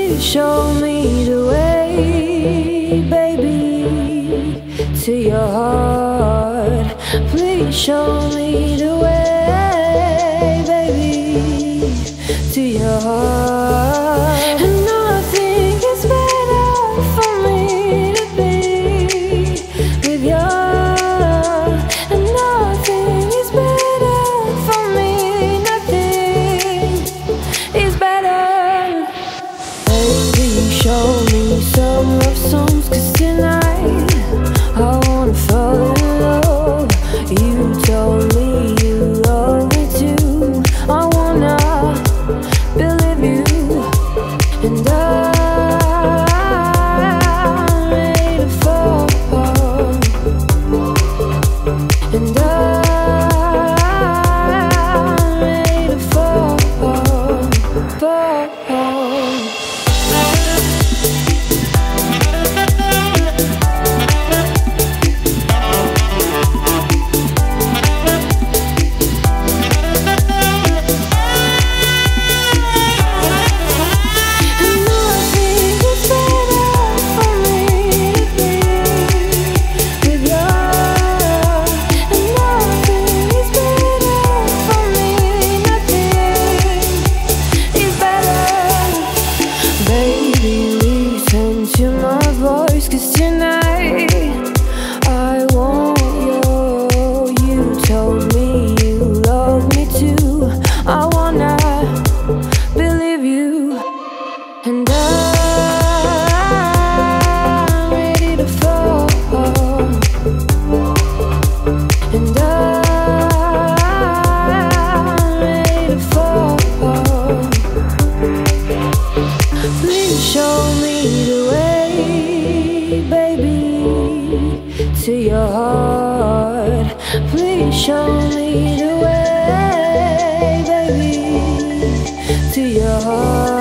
Please show me the way, baby, to your heart. Please show me the way, baby, to your heart. And nothing is better for me to be with you. And nothing is better for me, nothing is better. Baby, show me some love songs, 'cause tonight I wanna fall in love. You told me you love me too. I wanna believe you, and I'm ready to fall, and I'm ready to fall, fall. To my voice, 'cause tonight I want you. You told me you love me too. I wanna believe you, and I'm ready to fall, and I'm ready to fall. Please show me the way, baby, to your heart. Please show me the way, baby, to your heart.